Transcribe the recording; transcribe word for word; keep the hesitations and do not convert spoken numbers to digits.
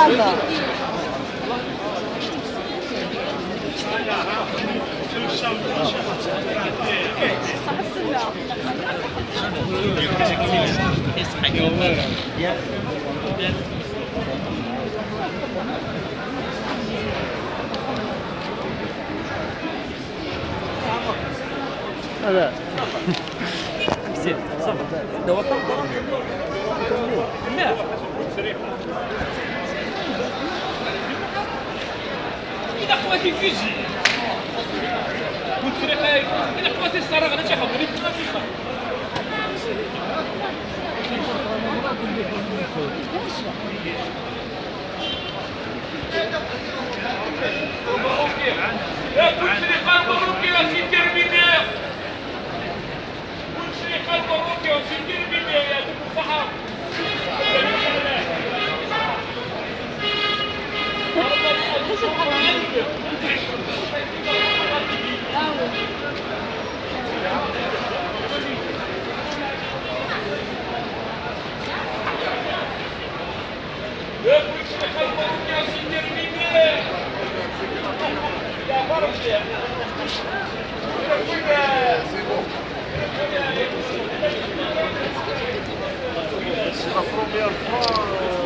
Samba. هذا زين صافي دوا فوق لا إذا قواتي فيجي كنت ريحي إذا قواتي الصراغ أنا تاخذني كنت غادي يا كنت ريحي مبروك يا سي تيرمينير كنت ريحي مبروك يا سي تيرمينير يا دوك الصحة c'est la première fois.